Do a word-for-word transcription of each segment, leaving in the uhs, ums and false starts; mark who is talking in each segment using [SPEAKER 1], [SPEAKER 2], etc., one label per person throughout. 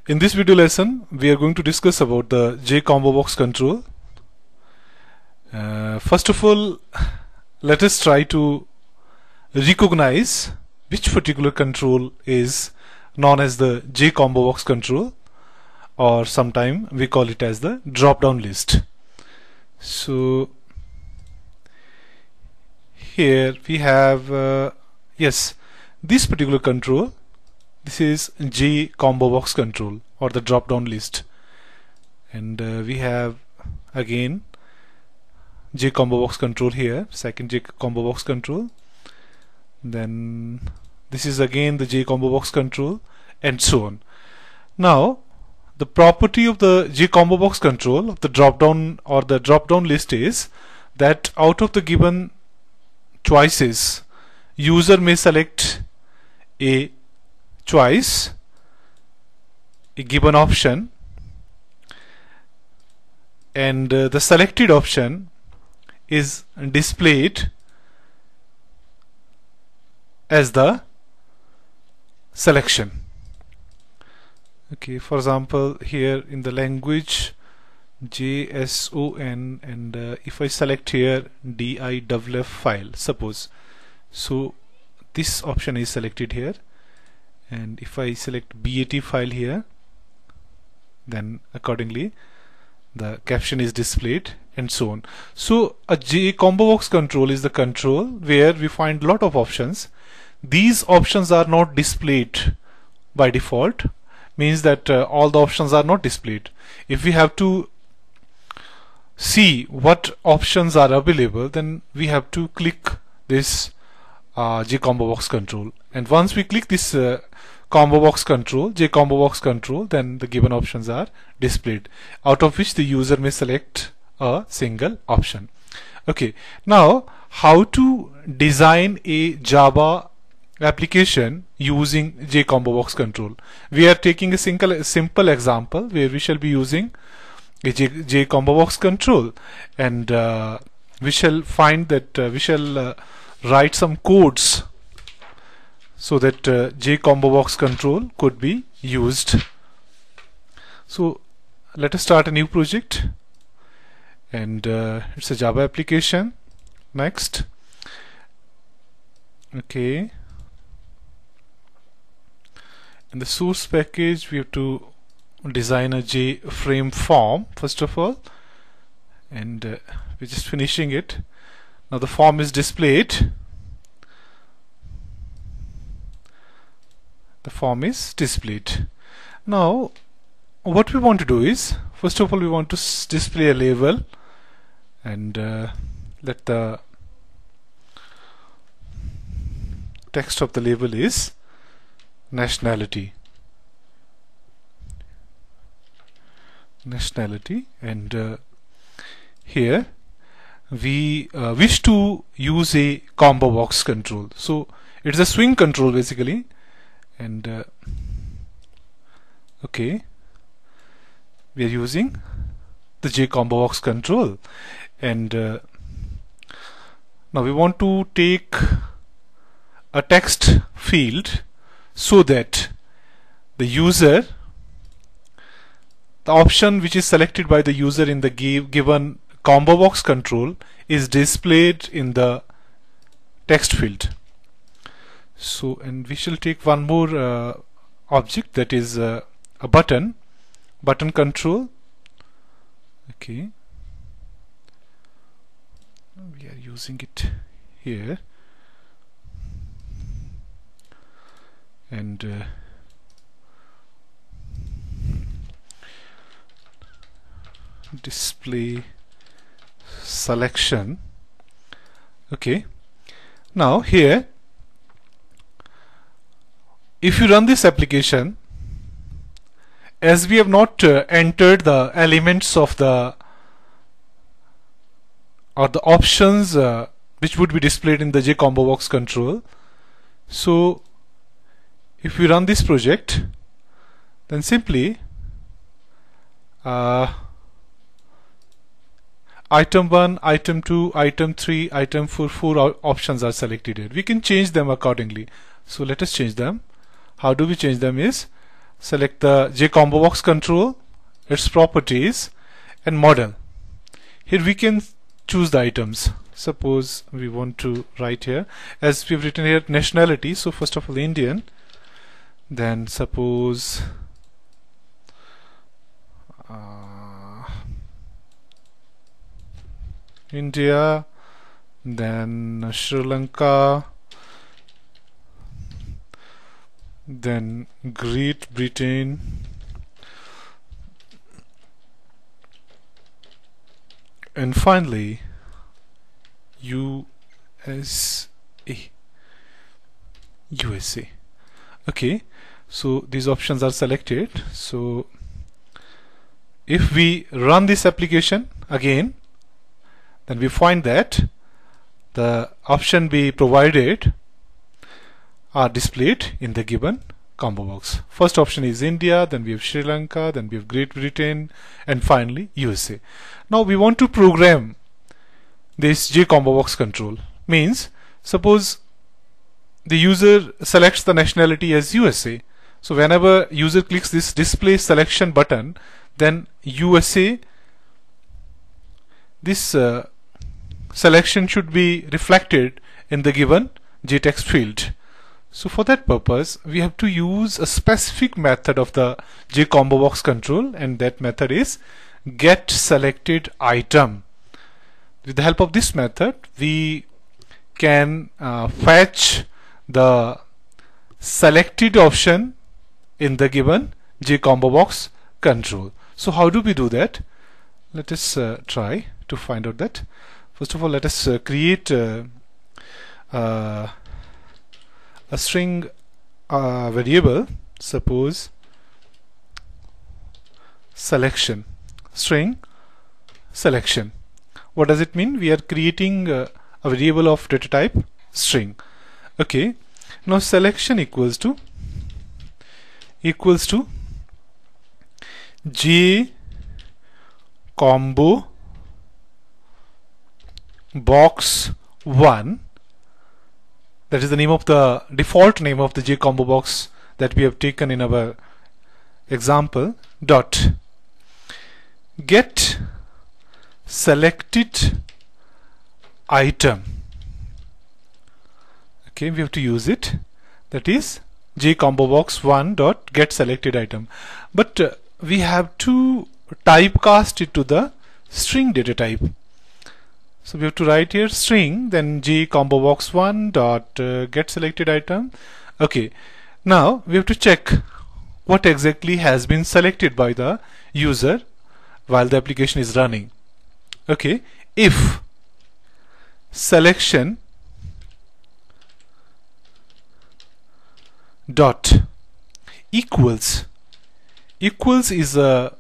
[SPEAKER 1] In this video lesson, we are going to discuss about the J combo box control. Uh, first of all, let us try to recognize which particular control is known as the J combo box control, or sometime we call it as the drop down list. So here we have uh, yes, this particular control. This is J combo box control or the drop down list, and uh, we have again J combo box control here, second J combo box control, then this is again the J combo box control, and so on. Now the property of the J combo box control of the drop down or the drop down list is that out of the given choices, user may select a choice, a given option, and uh, the selected option is displayed as the selection. Okay, for example, here in the language J S O N, and uh, if I select here D I F F file, suppose, so this option is selected here, and if I select B A T file here, then accordingly the caption is displayed, and so on. So a J combo box control is the control where we find lot of options. These options are not displayed by default, means that uh, all the options are not displayed. If we have to see what options are available, then we have to click this uh, J combo box control, and once we click this uh, combo box control, J combo box control, then the given options are displayed, out of which the user may select a single option. Okay, now how to design a Java application using J combo box control? We are taking a single a simple example where we shall be using a J, J combo box control, and uh, we shall find that uh, we shall uh, write some codes so that uh, J combo box control could be used. So let us start a new project, and uh, it's a Java application. Next, okay, in the source package we have to design a J frame form first of all, and uh, we're just finishing it. Now the form is displayed. The form is displayed. Now what we want to do is, first of all, we want to s display a label, and uh, let the text of the label is nationality. Nationality, and uh, here we uh, wish to use a combo box control. So it's a swing control basically, and uh, okay, we are using the J combo box control, and uh, now we want to take a text field so that the user, the option which is selected by the user in the give, given combo box control is displayed in the text field. So, and we shall take one more uh, object, that is uh, a button, button control. Okay, we are using it here, and uh, display selection. Okay, now here if you run this application, as we have not uh, entered the elements of the or the options uh, which would be displayed in the J combo box control, so if we run this project, then simply uh, item one, item two, item three, item four, four options are selected here. We can change them accordingly. So let us change them. How do we change them is, select the JComboBox control, its properties and model. Here we can choose the items. Suppose we want to write here, as we've written here, nationality. So first of all Indian, then suppose uh, India, then Sri Lanka, then Great Britain, and finally U S A. U S A. Okay, so these options are selected. So if we run this application again, then we find that the option B provided are displayed in the given combo box. First option is India, then we have Sri Lanka, then we have Great Britain, and finally U S A. Now we want to program this JComboBox control. Means suppose the user selects the nationality as U S A. So whenever user clicks this display selection button, then U S A, this uh, selection should be reflected in the given JText field. So for that purpose we have to use a specific method of the JComboBox control, and that method is getSelectedItem. With the help of this method we can uh, fetch the selected option in the given JComboBox control. So how do we do that? Let us uh, try to find out that. First of all, let us uh, create uh, uh, a string uh, variable. Suppose selection, string selection. What does it mean? We are creating uh, a variable of data type string. Okay, now selection equals to equals to J combo box one. That is the name of the default name of the JComboBox that we have taken in our example. Dot get selected item. Okay, we have to use it. That is JComboBox one dot get selected item. But uh, we have to typecast it to the string data type. So we have to write here string, then JComboBox one dot uh, get selected item. Okay, now we have to check what exactly has been selected by the user while the application is running. Okay, if selection dot equals equals is a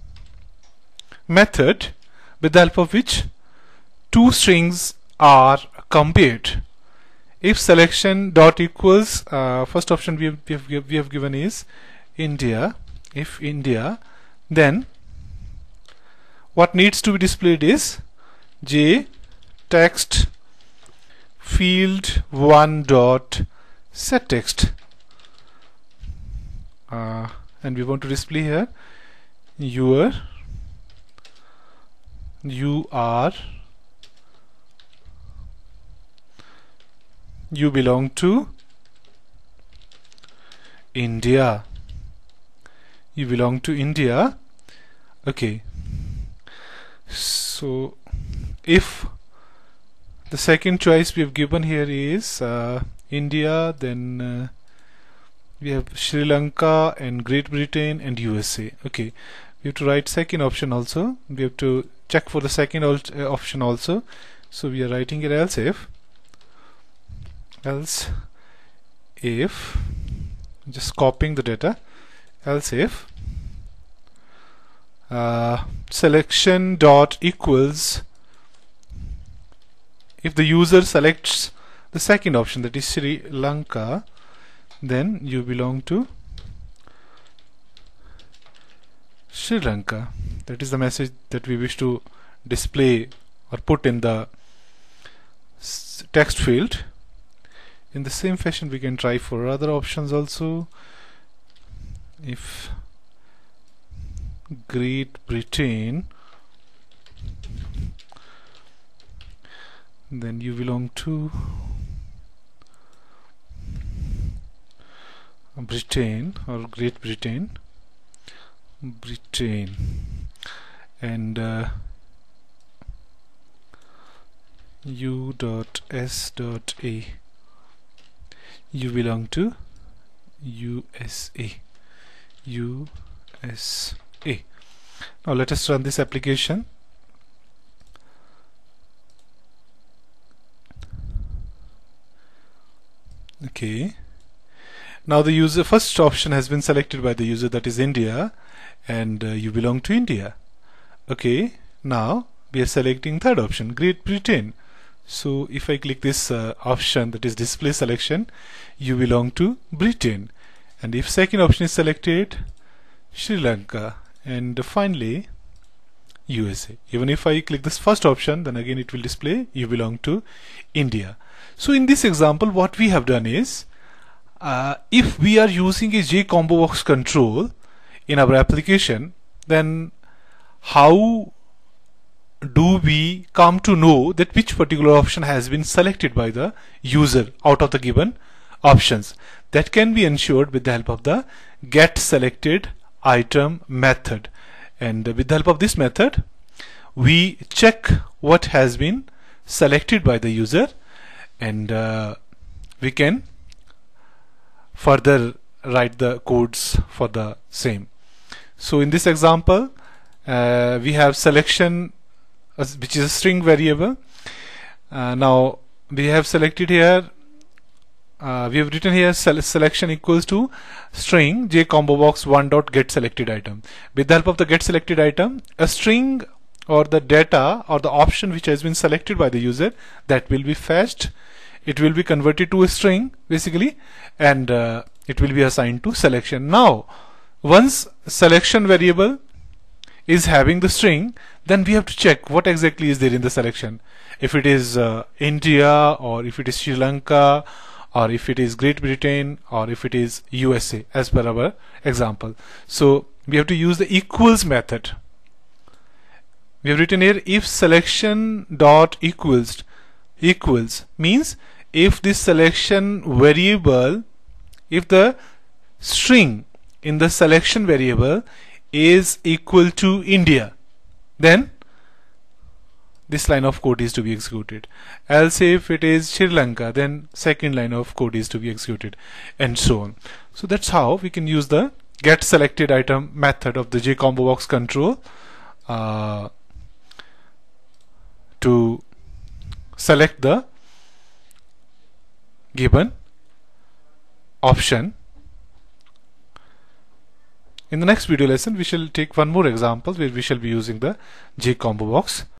[SPEAKER 1] method with the help of which two strings are compared. If selection dot equals, uh, first option we have, we, have, we have given is India. If India, then what needs to be displayed is J text field one dot set text, uh, and we want to display here your you are you belong to India. You belong to India. Okay. So if the second choice we have given here is uh, India, then uh, we have Sri Lanka and Great Britain and U S A. Okay. We have to write second option also. We have to check for the second uh, option also. So we are writing here else if else if just copying the data, else if uh, selection dot equals, if the user selects the second option, that is Sri Lanka, then you belong to Sri Lanka. That is the message that we wish to display or put in the text field. In the same fashion we can try for other options also. if Great Britain, then you belong to Britain or Great Britain, Britain, and uh, U dot S dot A, you belong to U S A, U S A. Now let us run this application. Okay. Now the user first option has been selected by the user, that is India, and uh, you belong to India. Okay. Now we are selecting third option, Great Britain. So if I click this uh, option, that is display selection, you belong to Britain. And if second option is selected, Sri Lanka, and finally U S A. Even if I click this first option, then again it will display you belong to India. So in this example, what we have done is, uh, if we are using a J combo box control in our application, then how do we come to know that which particular option has been selected by the user out of the given options? That can be ensured with the help of the get selected item method. And with the help of this method, we check what has been selected by the user, and uh, we can further write the codes for the same. So in this example, uh, we have selection, uh, which is a string variable. Uh, now we have selected here, uh, we have written here sele selection equals to string J combo box one dot get selected item. With the help of the get selected item, a string or the data or the option which has been selected by the user, that will be fetched. It will be converted to a string basically, and uh, it will be assigned to selection. Now once selection variable is having the string, then we have to check what exactly is there in the selection. If it is uh, India, or if it is Sri Lanka, or if it is Great Britain, or if it is U S A, as per our example. So we have to use the equals method. We have written here, if selection dot equals equals means if this selection variable, if the string in the selection variable is equal to India, then this line of code is to be executed. Else if it is Sri Lanka, then second line of code is to be executed, and so on. So that's how we can use the get selected item method of the J combo box control uh, to select the given option. In the next video lesson, we shall take one more example where we shall be using the J combo box